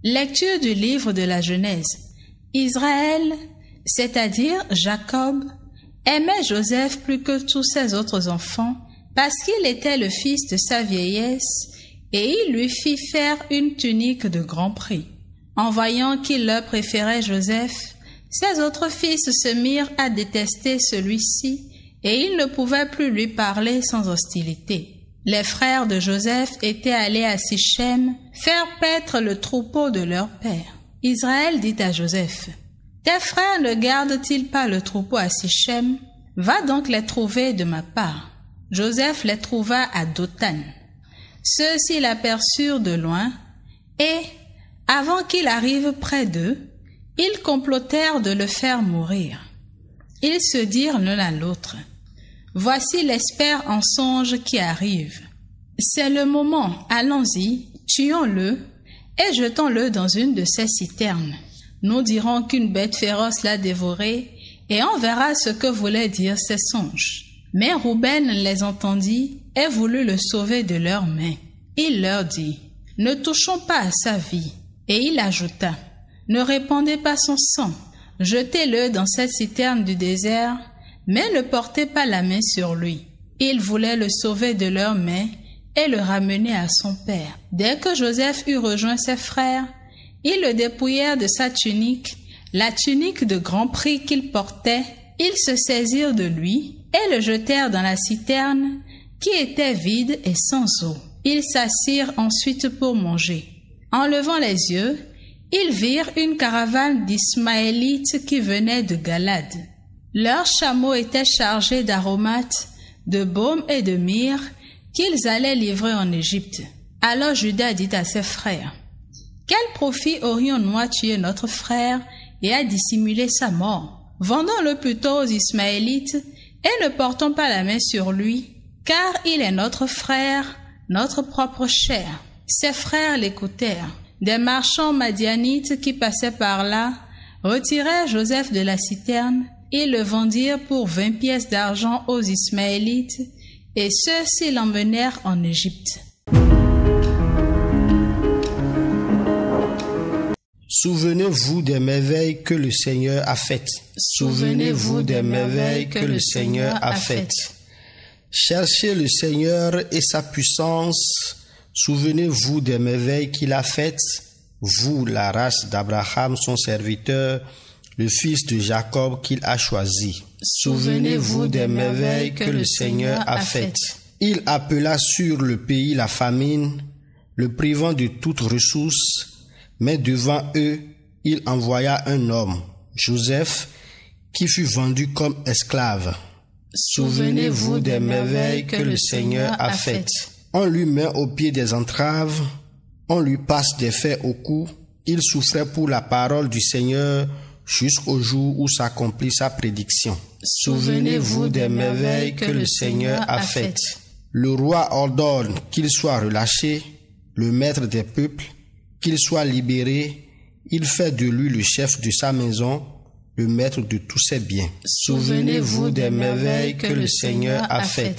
Lecture du livre de la Genèse. Israël, c'est-à-dire Jacob, aimait Joseph plus que tous ses autres enfants parce qu'il était le fils de sa vieillesse et il lui fit faire une tunique de grand prix. En voyant qu'il leur préférait Joseph, ses autres fils se mirent à détester celui-ci et ils ne pouvaient plus lui parler sans hostilité. Les frères de Joseph étaient allés à Sichem faire paître le troupeau de leur père. Israël dit à Joseph, « Tes frères ne gardent-ils pas le troupeau à Sichem? Va donc les trouver de ma part. » Joseph les trouva à Dothan. Ceux-ci l'aperçurent de loin et, avant qu'il arrive près d'eux, ils complotèrent de le faire mourir. Ils se dirent l'un à l'autre, « Voici l'espère en songe qui arrive. C'est le moment, allons-y, tuons-le et jetons-le dans une de ces citernes. Nous dirons qu'une bête féroce l'a dévoré et on verra ce que voulaient dire ces songes. » Mais Rouben les entendit et voulut le sauver de leurs mains. Il leur dit, « Ne touchons pas à sa vie. » Et il ajouta, « Ne répandez pas son sang, jetez-le dans cette citerne du désert, mais ne portez pas la main sur lui. » Ils voulaient le sauver de leurs mains et le ramener à son père. Dès que Joseph eut rejoint ses frères, ils le dépouillèrent de sa tunique, la tunique de grand prix qu'il portait. Ils se saisirent de lui et le jetèrent dans la citerne qui était vide et sans eau. Ils s'assirent ensuite pour manger. En levant les yeux, ils virent une caravane d'Ismaélites qui venait de Galade. Leurs chameaux étaient chargés d'aromates, de baume et de myrrhe qu'ils allaient livrer en Égypte. Alors Juda dit à ses frères, « Quel profit aurions-nous à tuer notre frère et à dissimuler sa mort? Vendons-le plutôt aux Ismaélites et ne portons pas la main sur lui, car il est notre frère, notre propre chair. » Ses frères l'écoutèrent. Des marchands madianites qui passaient par là retirèrent Joseph de la citerne et le vendirent pour 20 pièces d'argent aux Ismaélites, et ceux-ci l'emmenèrent en Égypte. Souvenez-vous des merveilles que le Seigneur a faites. Souvenez-vous des merveilles que le Seigneur a faites. Cherchez le Seigneur et sa puissance. Souvenez-vous des merveilles qu'il a faites, vous, la race d'Abraham, son serviteur, le fils de Jacob qu'il a choisi. Souvenez-vous des merveilles que le Seigneur a faites. Il appela sur le pays la famine, le privant de toute ressource, mais devant eux, il envoya un homme, Joseph, qui fut vendu comme esclave. Souvenez-vous des merveilles que le Seigneur a faites. On lui met au pied des entraves, on lui passe des fers au cou, il souffrait pour la parole du Seigneur jusqu'au jour où s'accomplit sa prédiction. Souvenez-vous des merveilles que le Seigneur a faites. Le roi ordonne qu'il soit relâché, le maître des peuples, qu'il soit libéré, il fait de lui le chef de sa maison, le maître de tous ses biens. Souvenez-vous des merveilles que le Seigneur a faites.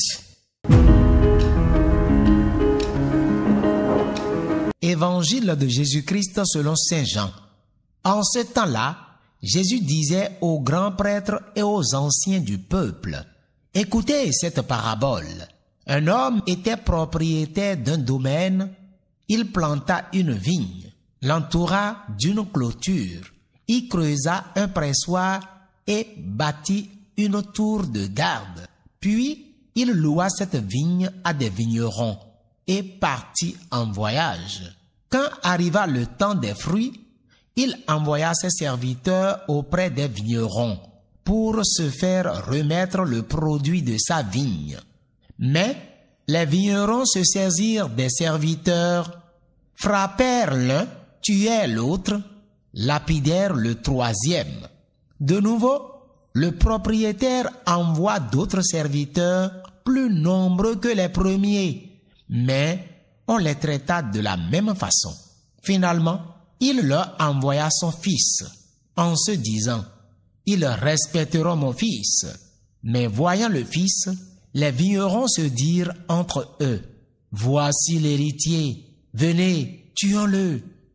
Évangile de Jésus-Christ selon Saint Jean. En ce temps-là, Jésus disait aux grands prêtres et aux anciens du peuple, « Écoutez cette parabole. Un homme était propriétaire d'un domaine. Il planta une vigne, l'entoura d'une clôture, y creusa un pressoir et bâtit une tour de garde. Puis il loua cette vigne à des vignerons et partit en voyage. Quand arriva le temps des fruits, il envoya ses serviteurs auprès des vignerons pour se faire remettre le produit de sa vigne. Mais les vignerons se saisirent des serviteurs, frappèrent l'un, tuèrent l'autre, lapidèrent le troisième. De nouveau, le propriétaire envoie d'autres serviteurs plus nombreux que les premiers, mais on les traita de la même façon. Finalement, il leur envoya son fils, en se disant, « Ils respecteront mon fils. » Mais voyant le fils, les vignerons se dirent entre eux, « Voici l'héritier, venez, tuons-le,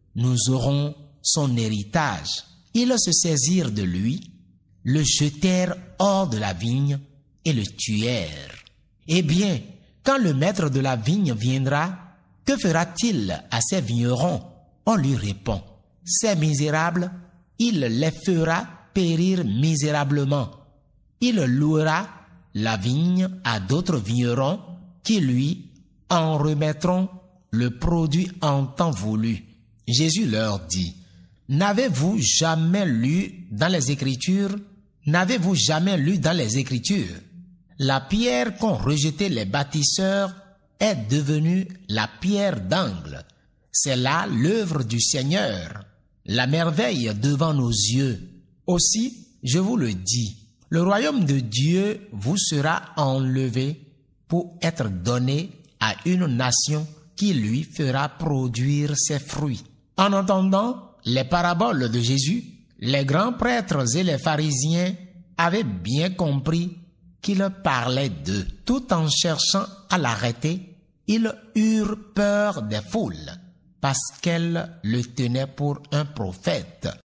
nous aurons son héritage. Ils se saisirent de lui, le jetèrent hors de la vigne et le tuèrent. Eh bien, quand le maître de la vigne viendra, que fera-t-il à ces vignerons? On lui répond, ces misérables, il les fera périr misérablement. Il louera la vigne à d'autres vignerons qui lui en remettront le produit en temps voulu. Jésus leur dit, n'avez-vous jamais lu dans les Écritures? N'avez-vous jamais lu dans les Écritures? La pierre qu'ont rejetée les bâtisseurs est devenue la pierre d'angle. C'est là l'œuvre du Seigneur, la merveille devant nos yeux. Aussi, je vous le dis, le royaume de Dieu vous sera enlevé pour être donné à une nation qui lui fera produire ses fruits. En entendant les paraboles de Jésus, les grands prêtres et les pharisiens avaient bien compris qu'il parlait d'eux. Tout en cherchant à l'arrêter, ils eurent peur des foules, parce qu'elles le tenaient pour un prophète.